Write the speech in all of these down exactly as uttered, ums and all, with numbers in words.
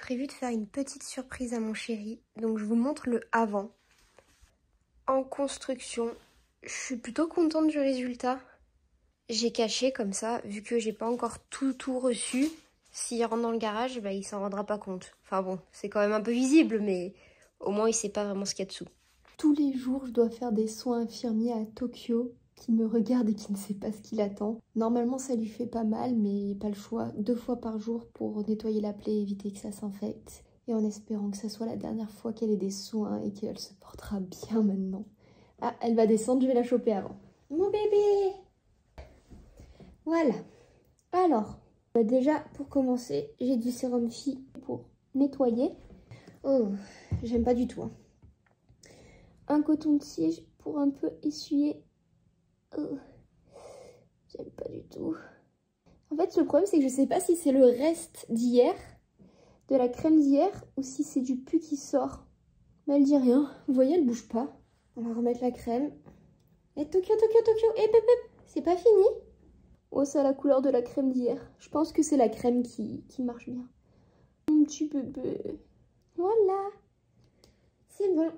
prévu de faire une petite surprise à mon chéri, donc je vous montre le avant. En construction, je suis plutôt contente du résultat. J'ai caché comme ça, vu que j'ai pas encore tout tout reçu. S'il rentre dans le garage, bah, il s'en rendra pas compte. Enfin bon, c'est quand même un peu visible, mais au moins il sait pas vraiment ce qu'il y a dessous. Tous les jours, je dois faire des soins infirmiers à Tokyo, qui me regarde et qui ne sait pas ce qu'il attend. Normalement, ça lui fait pas mal, mais pas le choix. Deux fois par jour pour nettoyer la plaie et éviter que ça s'infecte. Et en espérant que ça soit la dernière fois qu'elle ait des soins et qu'elle se portera bien maintenant. Ah, elle va descendre, je vais la choper avant. Mon bébé! Voilà. Alors, bah déjà, pour commencer, j'ai du sérum Phi pour nettoyer. Oh, j'aime pas du tout. Hein. Un coton de tige pour un peu essuyer. Oh, j'aime pas du tout. En fait, le problème, c'est que je sais pas si c'est le reste d'hier, de la crème d'hier, ou si c'est du pus qui sort. Mais elle dit rien. Vous voyez, elle bouge pas. On va remettre la crème. Et Tokyo, Tokyo, Tokyo. Et pep, pep. C'est pas fini. Oh, c'est à la couleur de la crème d'hier. Je pense que c'est la crème qui, qui marche bien. Mon petit bébé. Voilà. C'est bon.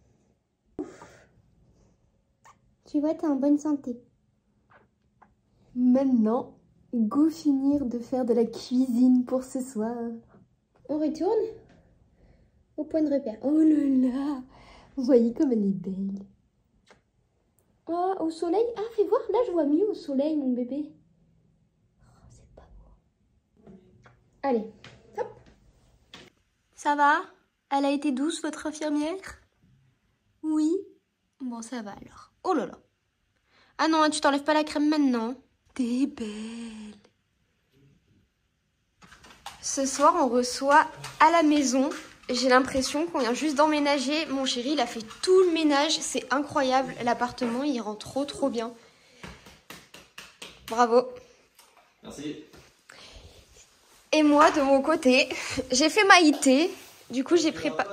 Tu vois, t'es en bonne santé. Maintenant, go finir de faire de la cuisine pour ce soir. On retourne au point de repère. Oh là là. Vous voyez comme elle est belle. Oh, au soleil. Ah, fais voir. Là, je vois mieux au soleil, mon bébé. Oh, c'est pas beau. Allez, hop. Ça va? Elle a été douce, votre infirmière? Oui. Bon, ça va alors. Oh là là. Ah non, tu t'enlèves pas la crème maintenant. T'es belle. Ce soir, on reçoit à la maison. J'ai l'impression qu'on vient juste d'emménager. Mon chéri, il a fait tout le ménage. C'est incroyable. L'appartement, il rend trop, trop bien. Bravo. Merci. Et moi, de mon côté, j'ai fait ma I T. Du coup, j'ai préparé...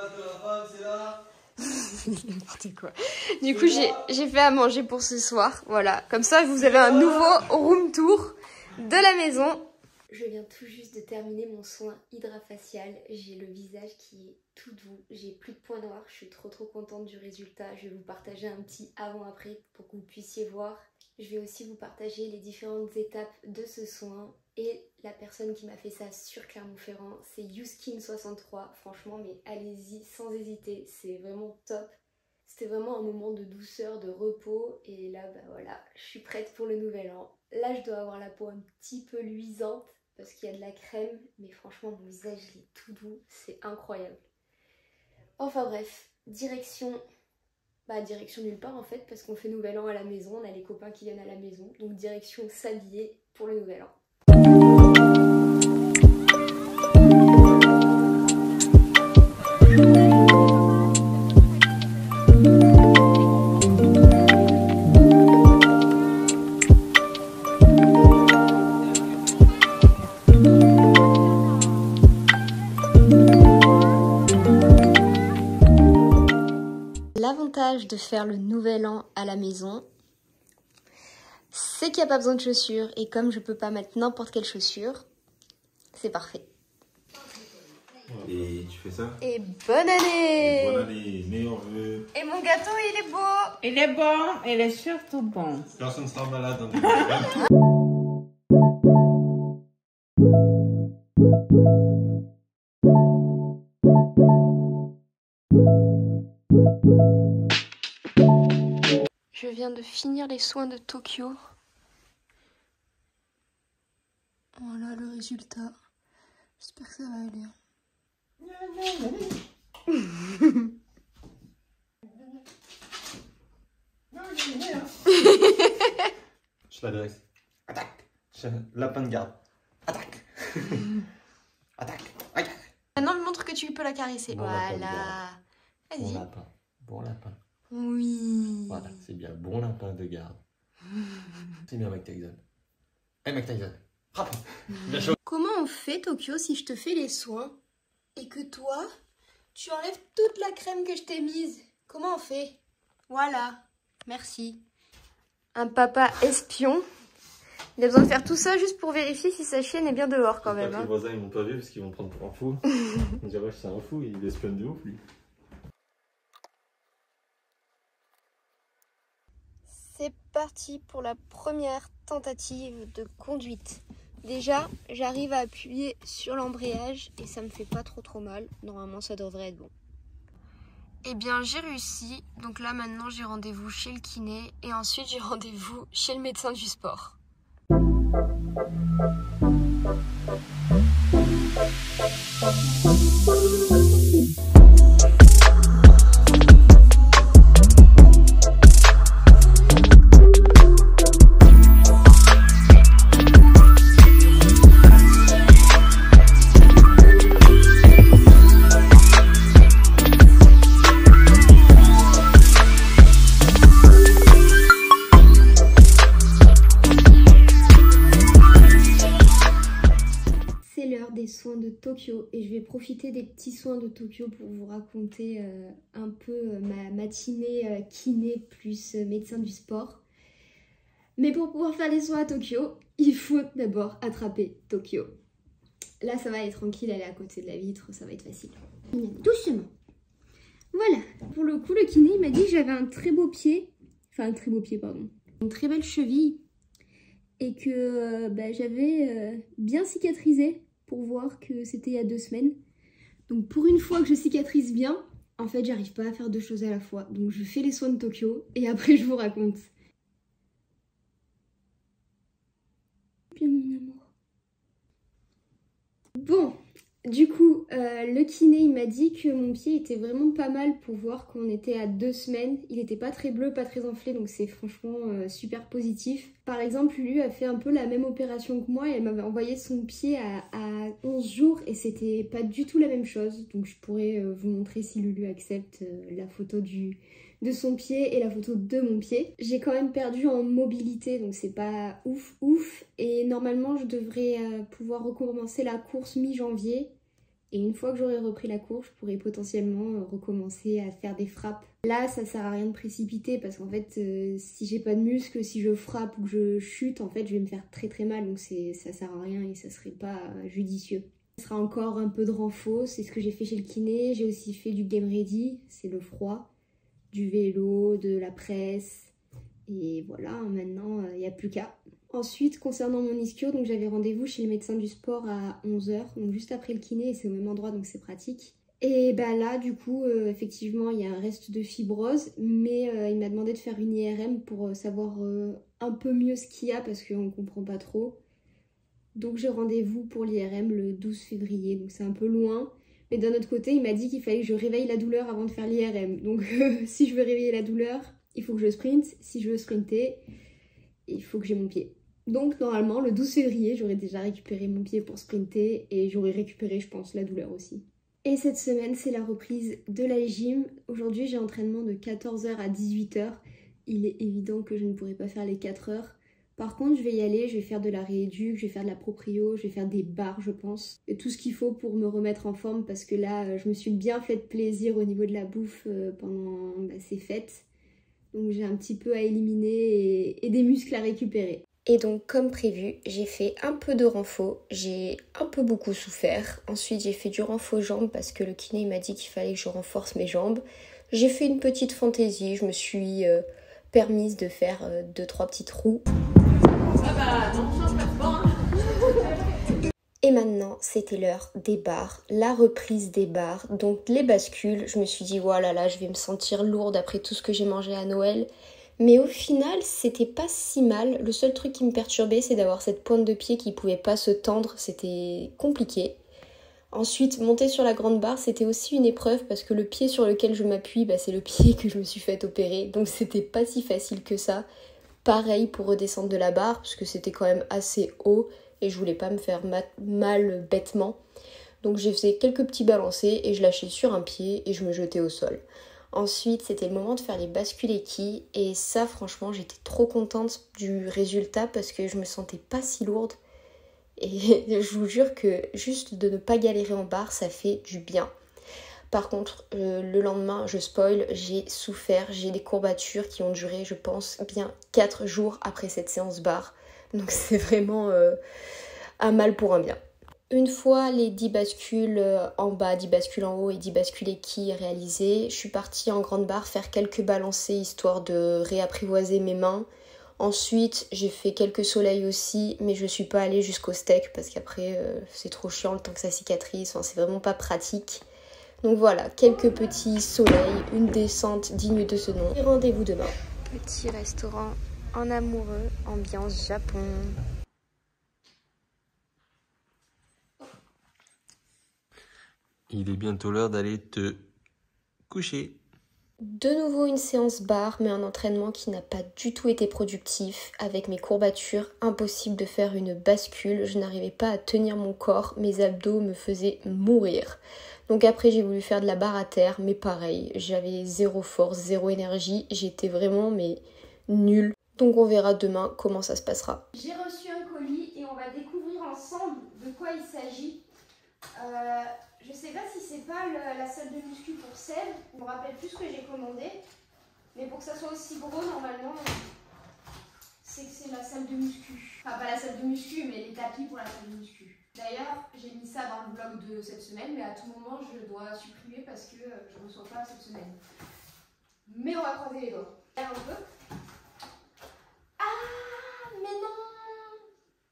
N'importe quoi. Du coup, j'ai fait à manger pour ce soir. Voilà. Comme ça, vous avez un nouveau room tour de la maison. Je viens tout juste de terminer mon soin hydrafacial. J'ai le visage qui est tout doux. J'ai plus de points noirs. Je suis trop trop contente du résultat. Je vais vous partager un petit avant-après pour que vous puissiez voir. Je vais aussi vous partager les différentes étapes de ce soin. Et la personne qui m'a fait ça sur Clermont-Ferrand, c'est YouSkin soixante-trois. Franchement, mais allez-y sans hésiter. C'est vraiment top. C'était vraiment un moment de douceur, de repos. Et là, bah voilà, je suis prête pour le nouvel an. Là, je dois avoir la peau un petit peu luisante parce qu'il y a de la crème. Mais franchement, mon visage, il est tout doux. C'est incroyable. Enfin bref, direction... Bah, direction nulle part en fait, parce qu'on fait nouvel an à la maison. On a les copains qui viennent à la maison. Donc direction s'habiller pour le nouvel an. L'avantage de faire le nouvel an à la maison, c'est qu'il n'y a pas besoin de chaussures. Et comme je peux pas mettre n'importe quelle chaussure, c'est parfait. Et tu fais ça? Et bonne année! Et bonne année, meilleurs vœux. Et mon gâteau, il est beau! Il est bon, il est surtout bon. Personne ne sera malade dans le programme. Je viens de finir les soins de Tokyo. Voilà le résultat. J'espère que ça va aller. Je l'adresse. Attaque. Lapin de garde. Attaque. Attaque. Attaque. Maintenant, me montre que tu peux la caresser. Bon lapin de Voilà. Bon Vas-y. lapin. Bon lapin. Oui. Voilà, c'est bien. Bon lapin de garde. C'est bien, Mike Tyson. Hey, Mike Tyson. Frappe. Bien chaud. Comment on fait, Tokyo, si je te fais les soins et que toi, tu enlèves toute la crème que je t'ai mise? Comment on fait? Voilà. Merci. Un papa espion. Il a besoin de faire tout ça juste pour vérifier si sa chienne est bien dehors quand même. Hein. Les voisins ils m'ont pas vu parce qu'ils vont me prendre pour un fou. On dirait que c'est un fou, il espionne de ouf lui. C'est parti pour la première tentative de conduite. Déjà, j'arrive à appuyer sur l'embrayage et ça me fait pas trop trop mal. Normalement, ça devrait être bon. Eh bien, j'ai réussi. Donc là, maintenant, j'ai rendez-vous chez le kiné et ensuite, j'ai rendez-vous chez le médecin du sport. Des soins de Tokyo et je vais profiter des petits soins de Tokyo pour vous raconter euh, un peu euh, ma matinée euh, kiné plus euh, médecin du sport. Mais pour pouvoir faire les soins à Tokyo, il faut d'abord attraper Tokyo. Là ça va être tranquille, elle est à côté de la vitre, ça va être facile. Doucement. Voilà, pour le coup le kiné il m'a dit que j'avais un très beau pied, enfin un très beau pied pardon, une très belle cheville et que euh, bah, j'avais euh, bien cicatrisé. Pour voir que c'était il y a deux semaines. Donc pour une fois que je cicatrise bien, en fait j'arrive pas à faire deux choses à la fois. Donc je fais les soins de Tokyo et après je vous raconte. Bien mon amour. Bon, du coup, euh, le kiné il m'a dit que mon pied était vraiment pas mal pour voir qu'on était à deux semaines. Il était pas très bleu, pas très enflé, donc c'est franchement euh, super positif. Par exemple, lui a fait un peu la même opération que moi et elle m'avait envoyé son pied à, à onze jours et c'était pas du tout la même chose. Donc je pourrais euh, vous montrer si Lulu accepte euh, la photo du, de son pied et la photo de mon pied. J'ai quand même perdu en mobilité, donc c'est pas ouf ouf. Et normalement, je devrais euh, pouvoir recommencer la course mi-janvier. Et une fois que j'aurai repris la course, je pourrais potentiellement recommencer à faire des frappes. Là, ça sert à rien de précipiter parce qu'en fait, euh, si j'ai pas de muscles, si je frappe ou que je chute, en fait, je vais me faire très très mal. Donc ça sert à rien et ça serait pas judicieux. Ce sera encore un peu de renfort, c'est ce que j'ai fait chez le kiné. J'ai aussi fait du game ready, c'est le froid, du vélo, de la presse. Et voilà, maintenant, il n'y a plus qu'à. Ensuite, concernant mon ischio, donc j'avais rendez-vous chez le médecin du sport à onze heures, donc juste après le kiné, et c'est au même endroit, donc c'est pratique. Et bah là, du coup, euh, effectivement, il y a un reste de fibrose, mais euh, il m'a demandé de faire une I R M pour euh, savoir euh, un peu mieux ce qu'il y a, parce qu'on ne comprend pas trop. Donc j'ai rendez-vous pour l'I R M le douze février, donc c'est un peu loin. Mais d'un autre côté, il m'a dit qu'il fallait que je réveille la douleur avant de faire l'I R M. Donc euh, si je veux réveiller la douleur, il faut que je sprinte. Si je veux sprinter, il faut que j'ai mon pied. Donc normalement, le douze février, j'aurais déjà récupéré mon pied pour sprinter et j'aurais récupéré, je pense, la douleur aussi. Et cette semaine, c'est la reprise de la gym. Aujourd'hui, j'ai entraînement de quatorze heures à dix-huit heures. Il est évident que je ne pourrai pas faire les quatre heures. Par contre, je vais y aller, je vais faire de la rééduque, je vais faire de la proprio, je vais faire des barres, je pense. Et tout ce qu'il faut pour me remettre en forme parce que là, je me suis bien fait plaisir au niveau de la bouffe pendant bah, ces fêtes. Donc j'ai un petit peu à éliminer et, et des muscles à récupérer. Et donc comme prévu, j'ai fait un peu de renfo, j'ai un peu beaucoup souffert. Ensuite j'ai fait du renfo jambes parce que le kiné m'a dit qu'il fallait que je renforce mes jambes. J'ai fait une petite fantaisie, je me suis euh, permise de faire euh, deux trois petits trous. Ah bah non, change pas de banc. Et maintenant, c'était l'heure des barres, la reprise des barres, donc les bascules. Je me suis dit, voilà, là, je vais me sentir lourde après tout ce que j'ai mangé à Noël. Mais au final, c'était pas si mal. Le seul truc qui me perturbait, c'est d'avoir cette pointe de pied qui pouvait pas se tendre. C'était compliqué. Ensuite, monter sur la grande barre, c'était aussi une épreuve parce que le pied sur lequel je m'appuie, bah, c'est le pied que je me suis fait opérer. Donc c'était pas si facile que ça. Pareil pour redescendre de la barre, parce que c'était quand même assez haut et je voulais pas me faire mal bêtement. Donc j'ai fait quelques petits balancés et je lâchais sur un pied et je me jetais au sol. Ensuite, c'était le moment de faire les bascules équilles et ça, franchement, j'étais trop contente du résultat parce que je me sentais pas si lourde. Et je vous jure que juste de ne pas galérer en barre, ça fait du bien. Par contre, euh, le lendemain, je spoil, j'ai souffert, j'ai des courbatures qui ont duré, je pense, bien quatre jours après cette séance barre. Donc c'est vraiment euh, un mal pour un bien. Une fois les dix bascules en bas, dix bascules en haut et dix bascules équilles réalisées, je suis partie en grande barre faire quelques balancés histoire de réapprivoiser mes mains. Ensuite, j'ai fait quelques soleils aussi, mais je suis pas allée jusqu'au steak parce qu'après euh, c'est trop chiant le temps que ça cicatrise, enfin, c'est vraiment pas pratique. Donc voilà, quelques petits soleils, une descente digne de ce nom. Et rendez-vous demain. Petit restaurant en amoureux, ambiance Japon. Il est bientôt l'heure d'aller te coucher. De nouveau une séance barre, mais un entraînement qui n'a pas du tout été productif. Avec mes courbatures, impossible de faire une bascule. Je n'arrivais pas à tenir mon corps, mes abdos me faisaient mourir. Donc après j'ai voulu faire de la barre à terre, mais pareil, j'avais zéro force, zéro énergie. J'étais vraiment mais nulle. Donc on verra demain comment ça se passera. J'ai reçu un colis et on va découvrir ensemble de quoi il s'agit. Euh... Je sais pas si c'est pas le, la salle de muscu pour Seb, je me rappelle plus ce que j'ai commandé, mais pour que ça soit aussi gros, normalement, c'est que c'est la salle de muscu. Enfin, pas la salle de muscu, mais les tapis pour la salle de muscu. D'ailleurs, j'ai mis ça dans le vlog de cette semaine, mais à tout moment, je dois supprimer parce que je ne reçois pas cette semaine. Mais on va croiser les doigts. Un peu. Ah, mais non!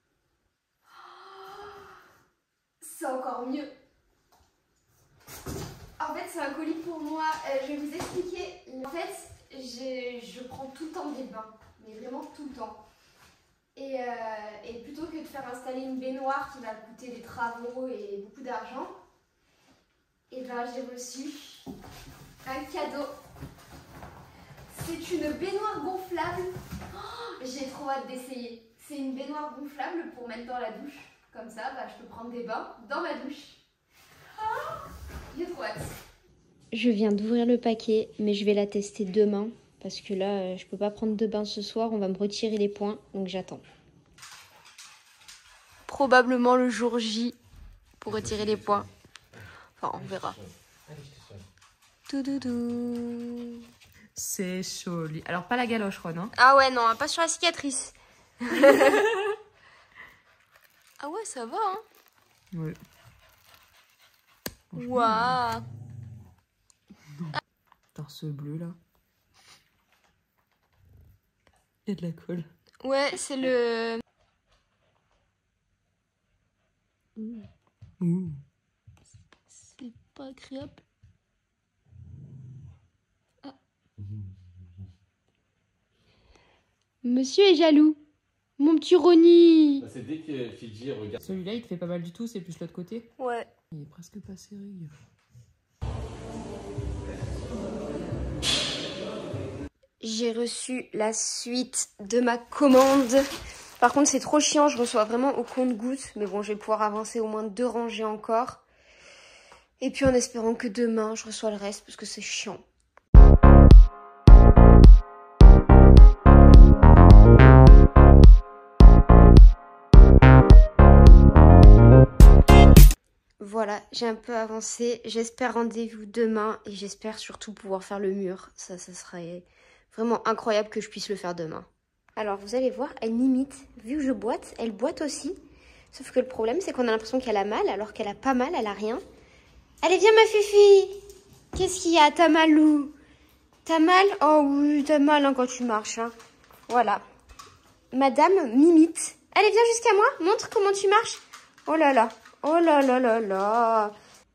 C'est encore mieux. En fait, c'est un colis pour moi. Euh, je vais vous expliquer. En fait, je prends tout le temps des bains, mais vraiment tout le temps. Et, euh, et plutôt que de faire installer une baignoire qui va coûter des travaux et beaucoup d'argent, et ben j'ai reçu un cadeau. C'est une baignoire gonflable. Oh, j'ai trop hâte d'essayer. C'est une baignoire gonflable pour mettre dans la douche. Comme ça, bah, je peux prendre des bains dans ma douche. Oh, j'ai trop hâte. Je viens d'ouvrir le paquet, mais je vais la tester demain. Parce que là, je peux pas prendre de bain ce soir. On va me retirer les points, donc j'attends. Probablement le jour J pour retirer les points. Enfin, on verra. Toudoudou. C'est joli. Alors, pas la galoche, Ron, hein. Ah ouais, non, pas sur la cicatrice. Ah ouais, ça va, hein. Ouais. Waouh. Putain, ce bleu, là. Il y a de la colle. Ouais, c'est le... Mmh. Mmh. C'est pas agréable. Ah. Monsieur est jaloux. Mon petit Ronnie. C'est dès que Fidji regarde. Celui-là, il te fait pas mal du tout, c'est plus l'autre côté. Ouais. Il est presque pas serré. J'ai reçu la suite de ma commande. Par contre, c'est trop chiant, je reçois vraiment au compte-gouttes. Mais bon, je vais pouvoir avancer au moins deux rangées encore. Et puis en espérant que demain, je reçois le reste parce que c'est chiant. Voilà, j'ai un peu avancé. J'espère rendez-vous demain et j'espère surtout pouvoir faire le mur. Ça, ça serait vraiment incroyable que je puisse le faire demain. Alors, vous allez voir, elle m'imite. Vu que je boite, elle boite aussi. Sauf que le problème, c'est qu'on a l'impression qu'elle a mal, alors qu'elle a pas mal, elle a rien. Allez, viens ma Fifi. Qu'est-ce qu'il y a? T'as mal où? T'as mal? Oh oui, t'as mal hein, quand tu marches. Hein. Voilà. Madame m'imite. Allez, viens jusqu'à moi. Montre comment tu marches. Oh là là. Oh là là là là.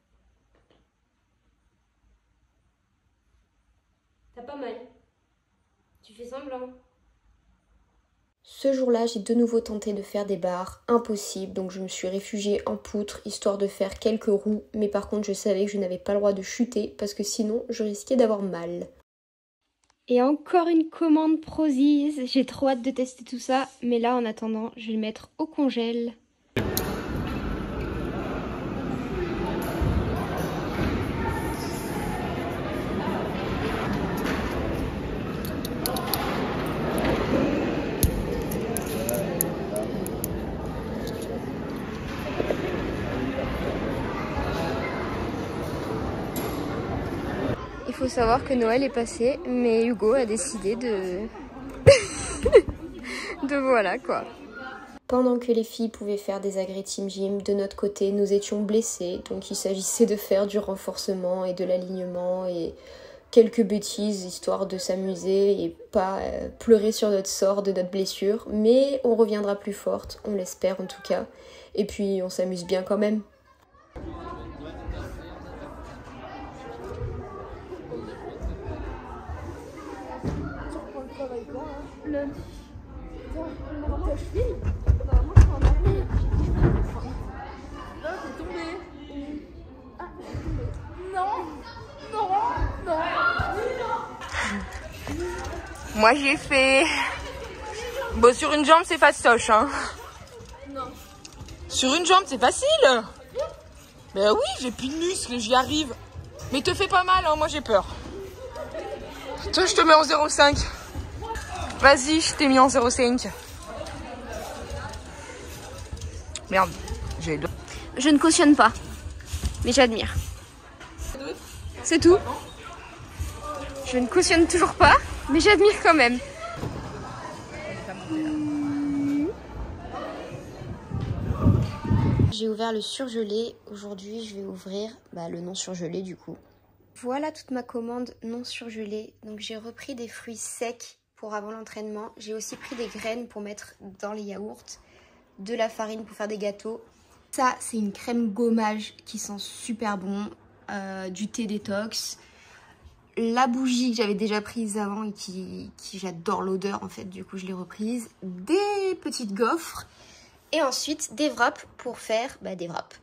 T'as pas mal. Tu fais semblant. Ce jour-là, j'ai de nouveau tenté de faire des barres. Impossible, donc je me suis réfugiée en poutre, histoire de faire quelques roues. Mais par contre, je savais que je n'avais pas le droit de chuter, parce que sinon, je risquais d'avoir mal. Et encore une commande Prozis. J'ai trop hâte de tester tout ça. Mais là, en attendant, je vais le mettre au congèle. Il faut savoir que Noël est passé, mais Hugo a décidé de... de voilà quoi. Pendant que les filles pouvaient faire des agrès team gym, de notre côté, nous étions blessés. Donc il s'agissait de faire du renforcement et de l'alignement et quelques bêtises, histoire de s'amuser et pas euh, pleurer sur notre sort de notre blessure. Mais on reviendra plus forte, on l'espère en tout cas. Et puis on s'amuse bien quand même. Lundi. Quand je filme, normalement je suis en arrière. Là, t'es tombé. Ah, je suis tombée. Non, non, non. Moi j'ai fait. Bon, sur une jambe c'est fastoche, hein. Non. Sur une jambe c'est facile. Ben oui, j'ai plus de muscles, j'y arrive. Mais te fais pas mal, hein, moi j'ai peur. Toi, je te mets en zéro cinq. Vas-y, je t'ai mis en zéro cinq. Merde, j'ai deux. Je ne cautionne pas, mais j'admire. C'est tout. Je ne cautionne toujours pas, mais j'admire quand même. J'ai ouvert le surgelé. Aujourd'hui, je vais ouvrir bah, le non surgelé du coup. Voilà toute ma commande non surgelée. Donc j'ai repris des fruits secs pour avant l'entraînement. J'ai aussi pris des graines pour mettre dans les yaourts, de la farine pour faire des gâteaux. Ça, c'est une crème gommage qui sent super bon, euh, du thé détox. La bougie que j'avais déjà prise avant et qui, qui j'adore l'odeur en fait, du coup je l'ai reprise. Des petites gaufres et ensuite des wraps pour faire bah, des wraps.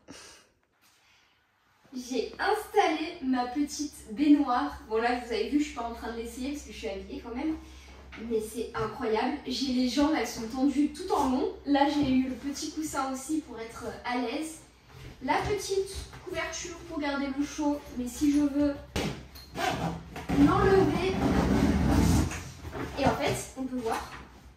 J'ai installé ma petite baignoire. Bon là vous avez vu, je suis pas en train de l'essayer parce que je suis habillée quand même. Mais c'est incroyable. J'ai les jambes, elles sont tendues tout en long. Là j'ai eu le petit coussin aussi pour être à l'aise. La petite couverture pour garder l'eau chaud. Mais si je veux l'enlever. Et en fait, on peut voir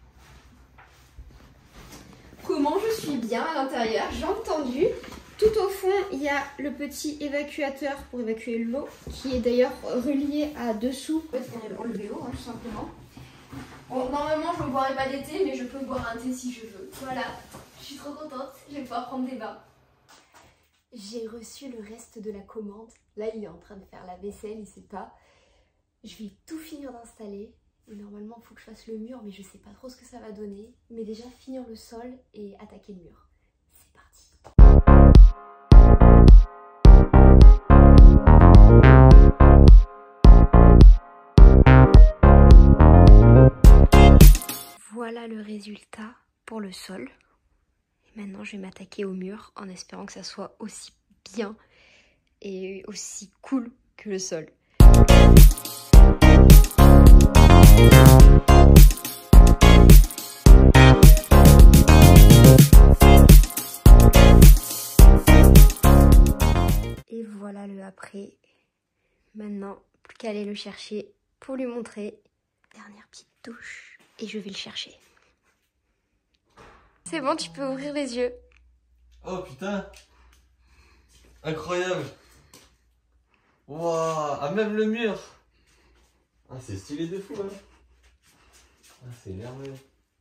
comment je suis bien à l'intérieur. Jambes tendues. Tout au fond, il y a le petit évacuateur pour évacuer l'eau, qui est d'ailleurs relié à dessous. En fait, il faudrait enlever l'eau, hein, tout simplement. Bon, normalement, je ne boirai pas d'été, mais je peux boire un thé si je veux. Voilà, je suis trop contente, je vais pouvoir prendre des bains. J'ai reçu le reste de la commande. Là, il est en train de faire la vaisselle, il ne sait pas. Je vais tout finir d'installer. Et normalement, il faut que je fasse le mur, mais je ne sais pas trop ce que ça va donner. Mais déjà, finir le sol et attaquer le mur. C'est parti. Voilà le résultat pour le sol. Et maintenant, je vais m'attaquer au mur en espérant que ça soit aussi bien et aussi cool que le sol. Et voilà le après. Maintenant, plus qu'à aller le chercher pour lui montrer. Dernière petite touche. Et je vais le chercher. C'est bon, tu peux ouvrir les yeux. Oh putain! Incroyable! Waouh! Ah, même le mur! Ah, c'est stylé de fou, hein! Ah, c'est merveilleux!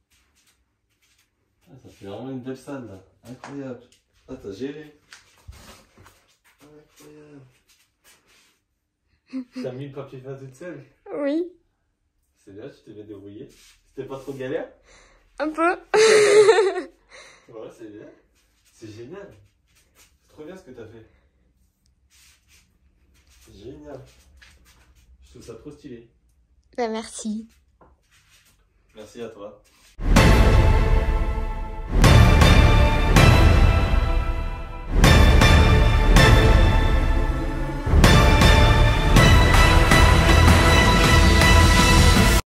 Ah, ça fait vraiment une belle salle là! Incroyable! Ah, t'as géré! Incroyable! T'as mis le papier peint toute seule? Oui. C'est bien, tu t'es bien débrouillé. C'était pas trop galère? Un peu. Ouais, c'est bien. C'est génial. C'est trop bien ce que t'as fait. C'est génial. Je trouve ça trop stylé. Bah merci. Merci à toi.